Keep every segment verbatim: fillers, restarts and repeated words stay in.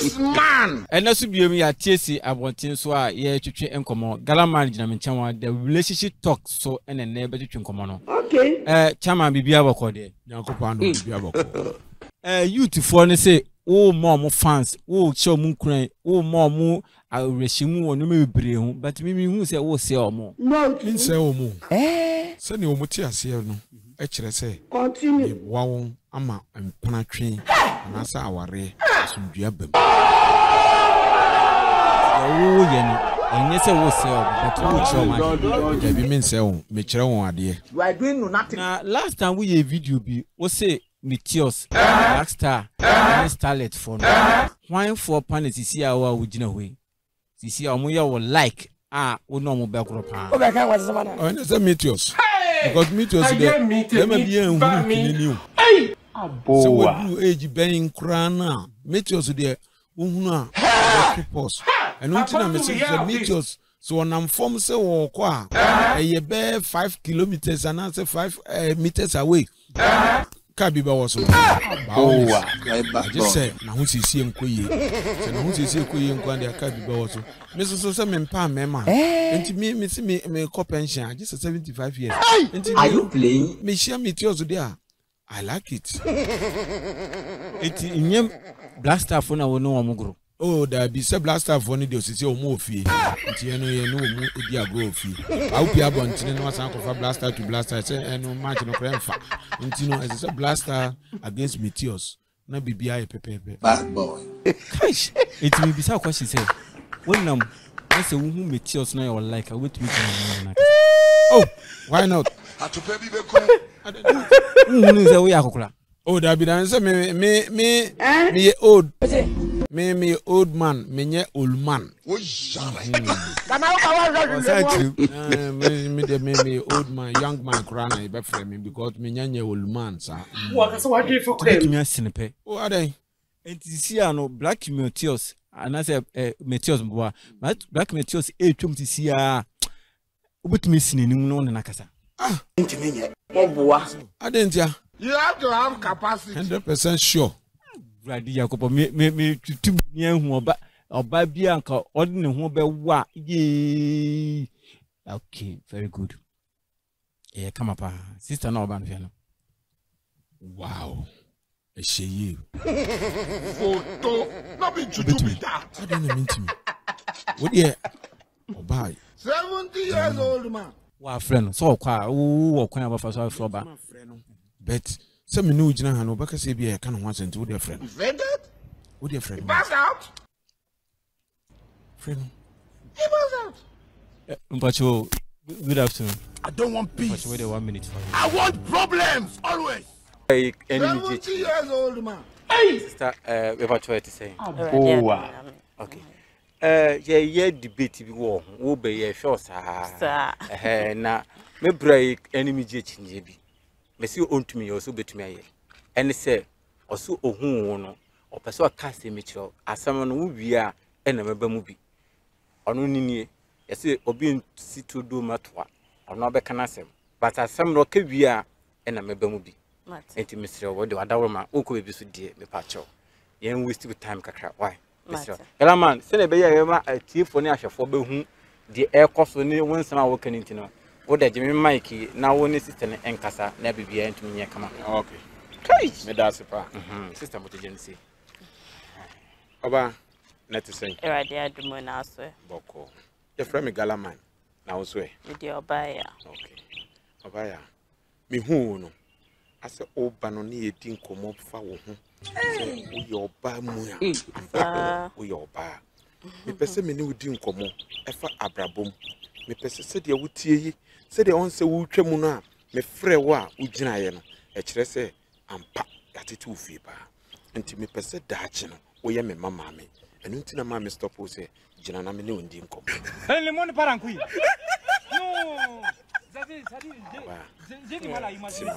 This man. And also be me at T C abontin so a ye twetwe enkomo Galaman gina me nchen the relationship talk so and a neighbor twetwe enkomo no. Okay. Eh chama bibia bako de. Nyankopon do bibia bako. Eh youth for ne say oh mom fans oh show mu kran oh mom awreshimu wonu me bebre hu but me me hu say wo say omo. No. Min say omo. Eh. Say ni omo ti ase no. E kire say. Continue. Wa ama mpana twen anasa aware asundua bam. Oh yen enye say wo say omo but wo show man. Ya bi min say o me kire won ade. You are doing nothing. Na last time we a video bi wo say Meteors Blackstar and Starlet for no. Why for panel sisi a wa wo gina we. Sisi a omo ya wo like ah wo no mo be kro pa. Go back and watch some man. Oh, it's a Meteors. Because Meteors there. Let me be a new. Hey. So what do age ben krana? Meteors there. Uhuna. Pause. And until I message the Meteors. So when I'm from say wo kwa. Eh be five kilometers and I say five meters away. Kabiba was oh, I just said, now who's he seeing Koye? So now who's he seeing Koye and Quandia Kabiba also? Missus Sosa Mempa, Mema, and to me, Miss me, me co pension, just seventy five years. Are you playing? Me share me tears there. I like it. It in yem Blackstar for na wo no omugro. Oh, there be some Blackstar for any dose, say, more fee. You know, you know, you go fee. I hope you have one to know some of Blackstar to Blackstar, say, and no match no crime. And you know, as a Blackstar against Meteors, na B B I pepe. Bad boy. Gosh, it will be so question say. When um, I say who Meteors now you like, I wait me. Oh, why not? Who say we are Oh, that be the answer. Me, me, me, me old. Me, me old man. Me, nye old man. Oh, Me, me, me, me old man, young man, crana. I be friend me because me nye old man, sir. What? So what do you for Give me a snippet. Oh, are they? And this year no Black Meteors. And I say Meteors boy. But Black Meteors eh twom this year. Ubut me sini ni no na kasa. Ah, intimate. Oh boy. I didn't ya. You have to have capacity. Hundred percent sure. Brady Jacob me me me tutu ni hu oba oba bia nka odne hu be wa ye. Okay, very good. Eh come up sister na oba no. Wow. I see you. Photo. Not be to do with that. I don't mean to me. What yeah? Oba. seventy years old man. Wa friend so kwa wo kwa ba fa so afro ba. Bet some new jina hano baka say be can want to with your friend. Friend? With your friend. Pass out. Friend. He pass out. Mpacho, good afternoon. I don't want peace. Mpacho, wait a one minute for you. I want problems always. Hey, seventy years old man. Hey, sister, uh, we Mpacho to say. Oh, okay. Uh, yeah, yeah, debate be war. Wo be ye sure sir. Eh, na me break enemy je chinje bi. Me see ontumi also betumi aye. Ene say also ohun no. Opeso aka se me chiro. Asam no wo wi a ena meba mu bi. Ono ninie. Yesi obi situ do matwa. Ono be kana sem. But asam no ka wi a ena meba mu bi. Enti misre wo de wadawo ma okọ be so die me pa cho. Yen waste time kakra. Why? Misre. Ela man, se na be ye ma tiefo ne ahwefo be hu de ekoso ne wonsama wo kan ntino. What the Jimmy Mikey now one sister and Enkasa, never be into me. Come on, okay. Me that's a pa. Sister, what did you say? Oba, not to say. Era dia do mo na so. Boko. Your friend me Galaman. Now so. Me di obaya. Okay. Obaya. Me hu no. I say oba no ni edi nkomo fa wo hu. Say wo your oba mu ya. Wo your oba. Me pese me ni odi nkomo e fa abrabom. Me pese se de wotie yi. Se de on se wo twam no a me frɛ wo a wo gyina ye no e kyerɛ se ampa yatete wo fie ba enti me pese daache no wo ye me mama me enu ntina ma me stop wo se gyina na me ne ondi nkom ele mo ne paranku yi no zadi zadi zedi mala imagine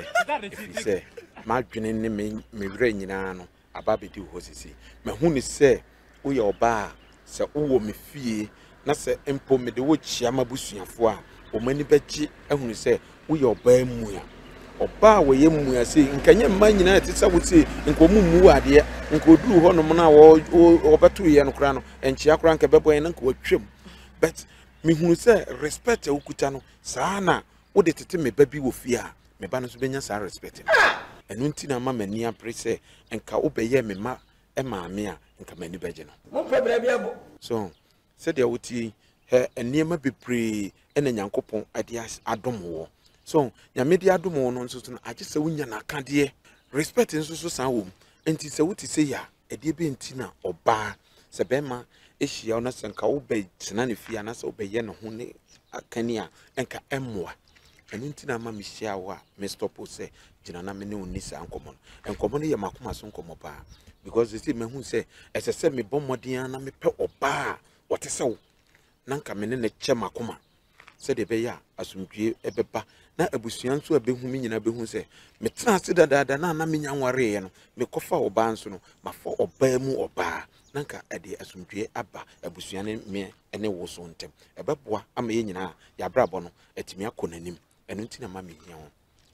se ma dwene ne me me wura nyina no aba bedi wo sisi me hu ni se wo ye oba se wo wo me fie na se empo me de wo chia mabusuafo a o mani beji ehunu se wo ye oba mu ya oba we ye mu ase nkanye mma nyina te sa wote nkomu mu ade nkoduru ho no na wo obeto ye no kra no enchia kra nka bebo en nka watwam but me hunu se respect okuta no saa na wo de tete me ba bi wo fie a me ba no so benya saa respect enu nti na ma mani apre se nka wo be ye me ma e ma me a nka mani beje no mo pe bra bia bo so se de wuti he eniema bebre ena nyankopon ade adom wo so nyame de adom wo no nso so age se wunya na akade respect nso so san wo enti se wuti se ya ede be enti na oba se be ma ehia ona se nka wo be tena ne fia na se wo be ye ne ho ne akani a enka emmoa enu nti na ma me hia wo a me stop se gina na me ne oni sa nkomo no nkomo no ye makoma so nkomo ba because they me hu say ese se me bomodin na me pe oba wote se wo na nka me ne ne che makoma se de be ya asumdue ebeba na abusuan so abehu me nyina behu se me tena se dada na na me nyanware ye no me kofa oba nso no mafo oba mu oba na nka ade asumdue aba abusuan me ene wo so ntem ebeboa ama ye nyina ya brabo no atimi akonanim enu nti na ma me hia ho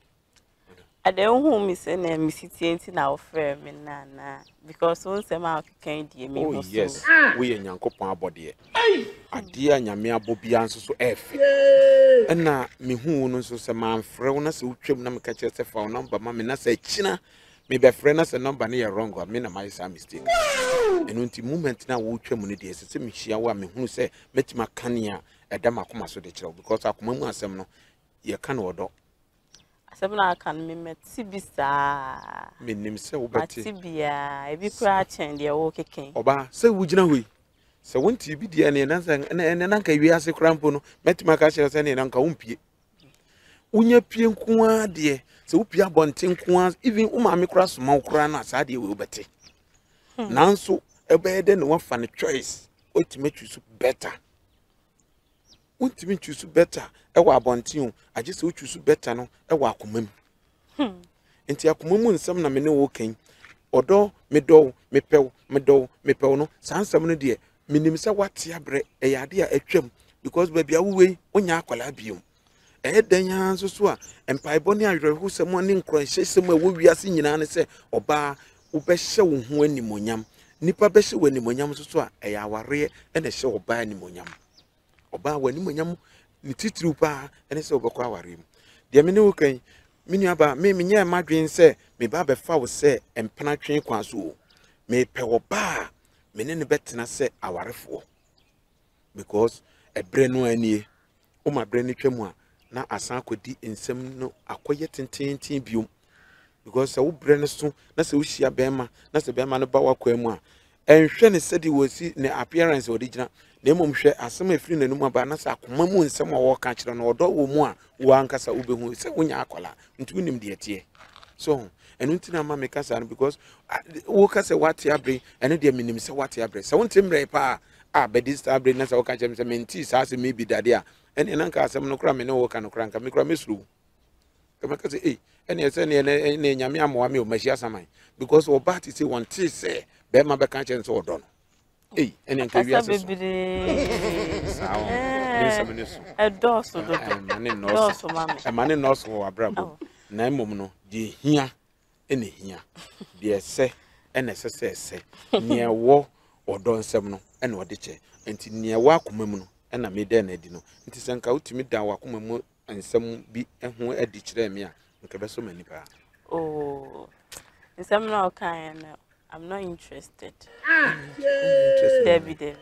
ade hu mi se na mi sitie nti na ofre me na na because won se ma kan die me ho so yes we ye nyankopon abode ade a nyame abobia nso so efe na me hu no nso se ma mfre wo na se utwam na me ka kire se fa wo number ma me na se kina me be frɛ na se number na ye wrong me na my sa mistake enu nti moment na wo utwam no de se me hia wo a me hu se metima kanea ɛda makoma so de kire because akoma mu asɛm no ye ka no odo asɛm na aka no me meti bi saa me nim se wo beti meti bia ebi kura chen de wo keken oba se wo gina hoi se wonti bi de ne na ne na nka wi ase krampo no metima ka kire se ne na nka wompie unya pie nko a de se wo pie abonte nko a even wo ma me kura so ma wo kura na saa de we obete nanso ebe de ne wo fa ne choice ultimate choose better ultimate choose better e wa abonte o age se wo choose better no e wa akomam hm enti akomam nsem na me ne wo kan odo me do me pew me do me pew no saa nsem no de minim se wate abre e yade a atwam because ba bia wo wei onya akwala biom e danya nso so a empaibo ne ahwerhu se mo ne nkron hyesem a wo wiase nyina ne se oba wo be hye wo ho animonyam nipa be hye wo animonyam nso so a e ya aware e na hye oba animonyam oba wo animonyam ni titiri pa ene se obekwa aware mu de me ne wo kan mini aba me menye madwen se me ba be fa wo se empena twen kwa so me pe oba me ne ne betena se awarefo because ebre no anie o ma bre ne twam a na asan akodi nsem no akoye tententin biom because se wo bre ne so na se wo hia bema na se bema no ba wakwa mu a enhwe ne sedi wo si ne appearance original na emom hwe asem afiri nanum aba na se akoma mu nsem a wo ka kire no odo wo mu a wo ankasa wo behu se wonya akola ntu nim de etie so enu ntina ma me kasa no because wo kasa wate abre ene de minim se wate abre se wonte mre pa a bedi sta abre na se wo ka chem se menti sa se me bi dade a ene na nka asem no kra me ne wo ka no kra nka me kra mesuru kama ka se eh ene se ne ne nyame amoa me o mahia saman because wo ba ti se wonte se be ma be ka chem se odo no eh ene nka wi ase sa o ne se me ne so e doso do mane no doso mame e mane no so wo abrabo na emom no de hia ene hia de se ene se se se ne wo odo nsem no ene ode che enti ne wo akoma mu no ena me de na adi no enti se nka utimi da wo akoma mu nsem bi eho adi kire me a nka be so mani pa oh nsem na o kan na I'm not interested. ah yeah David David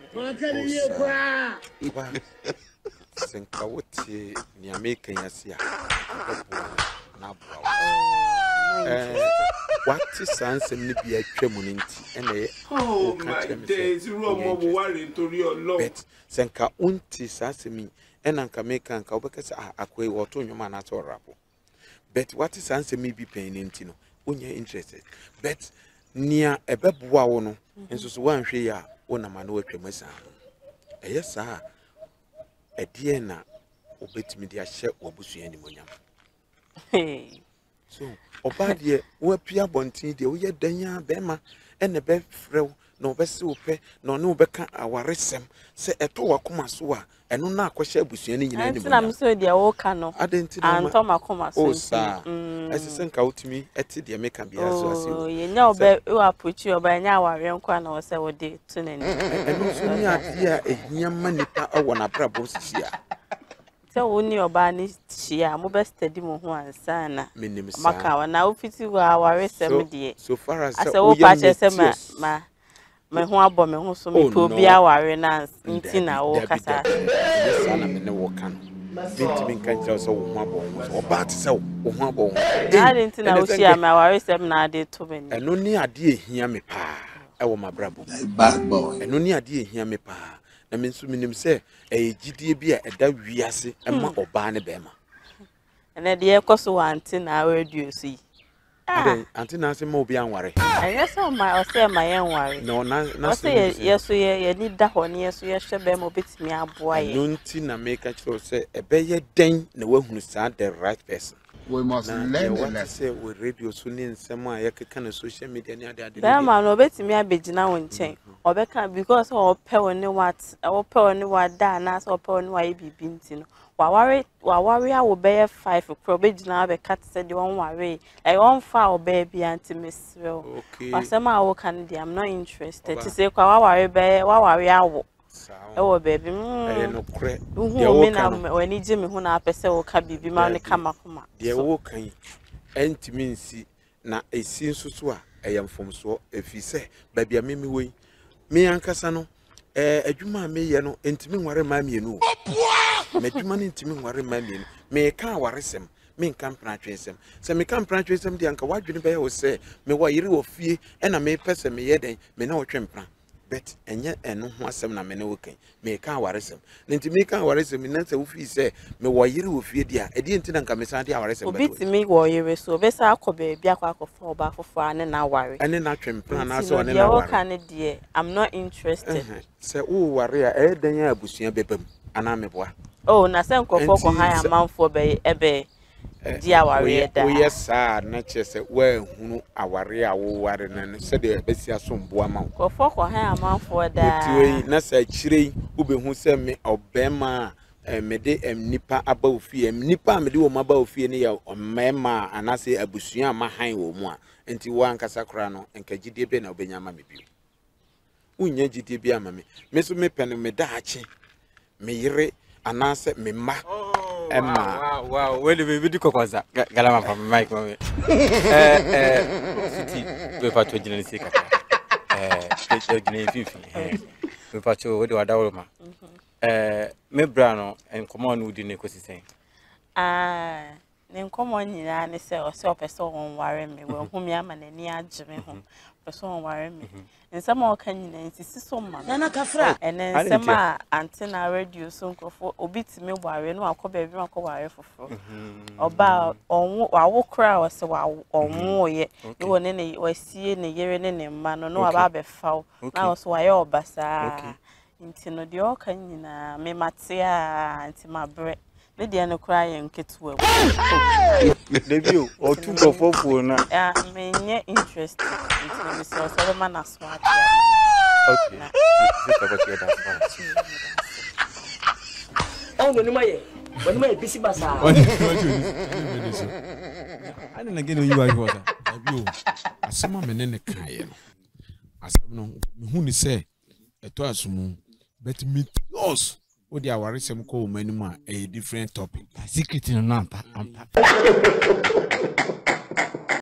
kwa se nka wotie ne America yase a na bua eh wati sansem ni bi atwam ni nti ena ye Oh my days, you are more worried to your love. bet senka unti sansemi ena nka meka nka obekasa akwe woto nwoma na to rapo bet wati sansemi bi pen ni nti no onya interested bet nia ebeboa wo no nso so wanhwe ya wona ma no watwam asa eye saa edie na obetimi de ahye wobusua ni monyam hey so oba de wo pia bontin de wo ye danya bema ene be frew na obese ope na ono obeka awaresem se eto wakoma so a eno na akwahye abusua ni nyina ni mo na mso dia wo ka no anto makoma so osa esese nka utimi eti de meka bia so ase o ye nya obe e apuchi oba nya aware nkwa na wo se wo de tu nani eno so ni ade a ehia ma nipa awo na brabo sisi a so woni oba ni hia mo be study mo ho ansa na menim sa maka wa na ofiti wa aware sem de so far as ase wo pa che se ma ma me ho abo me ho so me po bi aware na nti na wo kasa sana me ne wo kan minti min kan tell so wo ho abo wo ba te se wo ho abo na de nti na wo hia ma aware sem na ade to be ni eno ni ade ehia me pa e wo mabrabo Bad boy. eno ni ade ehia me pa na me nso minim se e gidie bi a eda wiase e ma oba ne be ma ene de ekoso wa anti na radio so yi ade anti na se ma obi anware ene so ma o se ma ye nware no na na so ye yeso ye ye ni da ho ne yeso ye hwe be ma obetimi aboa ye no nti na make sure se e be ye den na wahunu sa the right person. We must learn the what lesson. say we radio so ni nsem a yekeka na social media ni ade ade da ma no obetimi abegina wo nchen obeka because o pe woni what o pe woni what da na so pe woni wa ye bibi nti no wa ware wa ware a wo be five pro begina be cut say the one ware like one fa o be bi anti mesrel okay wasema wo kan dey I'm not interested to say kwa wa ware be wa ware awo e wo baby eh no kre de wo na wani je me hu na apese wo ka bibi ma ne kama koma de wo kan entimi nsi na esi nsusu a eyamfomso efise babia memi wei me ankasa no eh adwuma me ye no entimi nware ma mienu me adwuma no entimi nware ma mienu me ka awaresem me nka mpratwesem se me ka mpratwesem de anka wadwene be ye wo se me wa yire wo fie e na me pese me ye den me na wo twempra bet enye eno ho asem na me ne wo kan me ka awaresem nti me ka awaresem na se wo fi se me wo yire wo fie dia e di nti na nka me san de awaresem bet obitimi wo yire so be sa akoba bia akwa akofo oba afofo ane na aware ene na twempra na so ane na aware aware wo kan de I'm not interested se wo ware a e dan ya abusua bebam ana me boa oh na se nkofo ko han amanfo be ebe di aware da wo yes ah na chese wa hunu aware a wo ware na se de besi asombo ama nkofo ko han amanfo da tiwe na sa chire ubehu se me obema me de nipa aba ofie nipa me de wo maba ofie ne ya mema anase abusua ma han wo mu a enti wo ankasa kra no enkagide be na obenya ma me bi unya gide bi ama me me so me pene me daache me yire anase me ma Emma wow wow wele baby di kokwaza galama pa mic mo eh eh city we pa to jina nsi kaka eh ke jina fifi eh we pa to we do adawo ma eh me bra no enkomo no di ne kosisen ah ne nkomo nyina ne se o se opeso won ware me we hu mi ama na ni agye me ho peso won ware me nsema o kan nyina nsisi so ma Nana Kafra ene nsema antenna radio so nkofo obitimi ware no akoba bi akọ ware foforo oba onwo wawo kra o se wa onwo ye ne woni ne wasie ne yere ne ne mma no no aba befa na o so waye obasa nti no de o kan nyina me matia nti mabre ne de no kra ye nketu abu debio o tu gofofo na ah me nye interest nti me so so ma na smart okay this is what you da Oh no ni maye Wani maye bisi basa Wani wani so. Ani na gene yiwa yiwa ta. Abio. Asema menene kan ye no. Asem no me hu ni se eto asumu but me yours o dia waresem ko o manu ma a different topic. Secret no na ampa ampa.